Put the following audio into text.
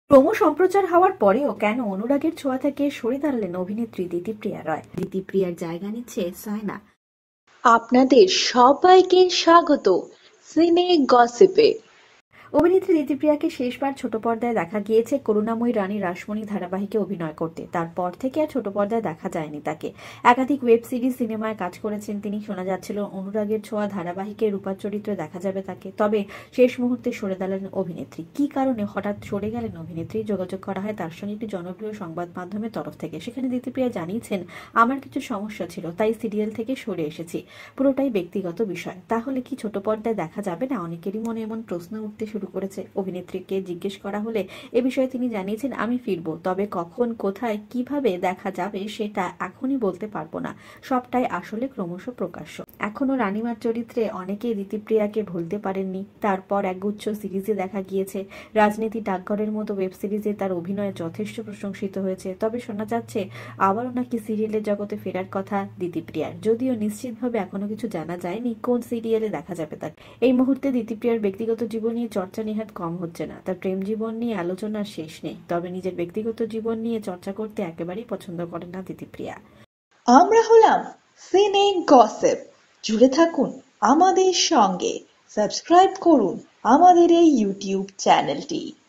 Promo সম্প্রচার হওয়ার পরেও কেন অনুরাগের ছোঁয়া থেকে সরে দাঁড়ালেন অভিনেত্রী দিতিপ্রিয়া রয়? দিতিপ্রিয়ার জায়গা নিচ্ছে সায়না। আপনাদের সবাইকে স্বাগত সিনে গসিপে। অভিনেত্রী দিতিপ্রিয়াকে শেষবার ছোট পর্দায় দেখা গিয়েছে করুণাময়ী রানী রাসমণি ধারাবাহিকে অভিনয় করতে। তারপর থেকে আর ছোট পর্দায় দেখা যায়নি তাকে। একাধিক ওয়েব সিরিজ, সিনেমায় কাজ করেছেন তিনি। শোনা যাচ্ছিল অনুরাগের ছোঁয়া ধারাবাহিকে রূপার চরিত্রে দেখা যাবে তাকে। তবে শেষ মুহূর্তে সরে দাঁড়ালেন অভিনেত্রী। কি কারণে হঠাৎ সরে গেলেন অভিনেত্রী? যোগাযোগ করা হয় তার সঙ্গে একটি জনপ্রিয় সংবাদ মাধ্যমের তরফ থেকে। সেখানে দিতিপ্রিয়া জানিয়েছেন, আমার কিছু সমস্যা ছিল, তাই সিরিয়াল থেকে সরে এসেছি। পুরোটাই ব্যক্তিগত বিষয়। তাহলে কি ছোট পর্দায় দেখা যাবে না? অনেকেরই মনে এমন প্রশ্ন উঠতে শুরু করেছে। অভিনেত্রীকে জিজ্ঞেস করা হলে এ বিষয়ে তিনি জানিয়েছেন, আমি ফিরবো, তবে কখন, কোথায়, কিভাবে দেখা যাবে সেটা এখনই বলতে পারবো না। সবটাই আসলে ক্রমশ প্রকাশ্য। এখনো রানীমার চরিত্রে অনেকেই দিতিপ্রিয়াকে ভুলতে পারেননি। তারপর একগুচ্ছ সিরিজে দেখা গিয়েছে। রাজনীতি, ডাকঘরের মতো ওয়েব সিরিজে তার অভিনয় যথেষ্ট প্রশংসিত হয়েছে। তবে শোনা যাচ্ছে আবারও নাকি সিরিয়ালের জগতে ফেরার কথা দিতিপ্রিয়ার, যদিও নিশ্চিতভাবে এখনো কিছু জানা যায়নি কোন সিরিয়ালে দেখা যাবে তাকে। এই মুহূর্তে দিতিপ্রিয়ার ব্যক্তিগত জীবন নিয়ে চর্চা নেহাত কম হচ্ছে না। তার প্রেম জীবন নিয়ে আলোচনার শেষ নেই। তবে নিজের ব্যক্তিগত জীবন নিয়ে চর্চা করতে একেবারেই পছন্দ করেন না দিতিপ্রিয়া। আমরা হলাম সিনে গসিপ। জুড়ে থাকুন আমাদের সঙ্গে, সাবস্ক্রাইব করুন আমাদের এই ইউটিউব চ্যানেলটি।